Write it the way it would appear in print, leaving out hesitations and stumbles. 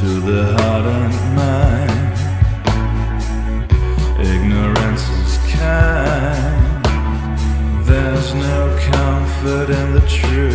to the heart and mind. Ignorance is kind. There's no comfort in the truth.